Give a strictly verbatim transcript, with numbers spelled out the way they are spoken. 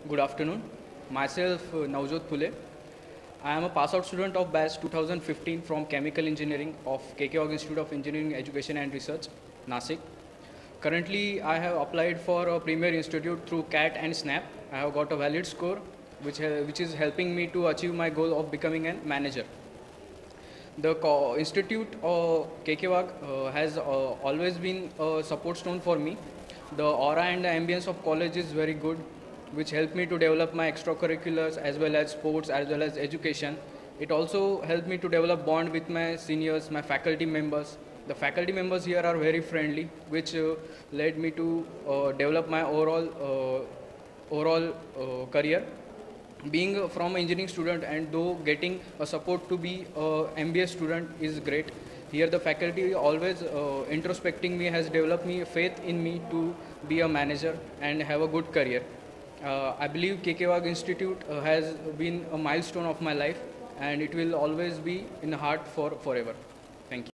Good afternoon. Myself, uh, Navjot Phule. I am a pass-out student of batch two thousand fifteen from Chemical Engineering of K K Wagh Institute of Engineering, Education and Research, Nasik. Currently, I have applied for a Premier Institute through C A T and SNAP. I have got a valid score, which, uh, which is helping me to achieve my goal of becoming a manager. The co- institute uh, K K Wagh uh, has uh, always been a support stone for me. The aura and the ambience of college is very good, which helped me to develop my extracurriculars as well as sports as well as education. It also helped me to develop bond with my seniors, my faculty members. The faculty members here are very friendly, which uh, led me to uh, develop my overall uh, overall uh, career. Being uh, from an engineering student and though getting a support to be a M B A student is great. Here the faculty always uh, introspecting me has developed me faith in me to be a manager and have a good career. Uh, I believe K K Wagh Institute uh, has been a milestone of my life and it will always be in the heart for forever.